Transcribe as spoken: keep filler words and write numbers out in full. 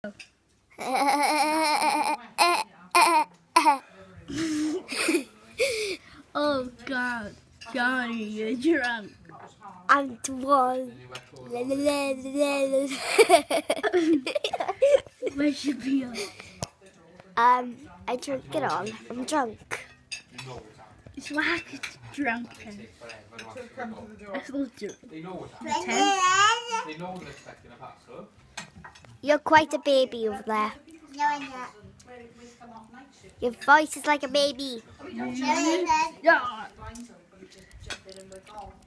Oh God, Johnny, you're drunk. I'm drunk. Where should be on? um, I drink it all. I'm drunk. It's like it's drunken. That's not drunk. You're quite a baby over there. No, I'm not. Your voice is like a baby. Yeah.